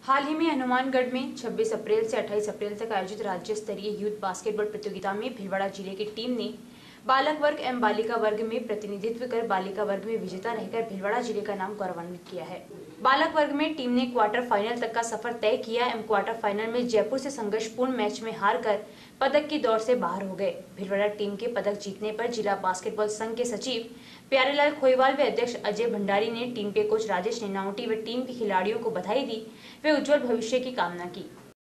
हाल ही में हनुमानगढ़ में 26 अप्रैल से 28 अप्रैल तक आयोजित राज्य स्तरीय यूथ बास्केटबॉल प्रतियोगिता में भीलवाड़ा जिले की टीम ने बालक वर्ग एवं बालिका वर्ग में प्रतिनिधित्व कर बालिका वर्ग में विजेता रहकर भीलवाड़ा जिले का नाम गौरवान्वित किया है। बालक वर्ग में टीम ने क्वार्टर फाइनल तक का सफर तय किया एवं क्वार्टर फाइनल में जयपुर से संघर्षपूर्ण मैच में हारकर पदक की दौड़ से बाहर हो गए। भीलवाड़ा टीम के पदक जीतने पर जिला बास्केटबॉल संघ के सचिव प्यारेलाल खोईवाल व अध्यक्ष अजय भंडारी ने टीम के कोच राजेश नेनावटी व टीम के खिलाड़ियों को बधाई दी व उज्जवल भविष्य की कामना की।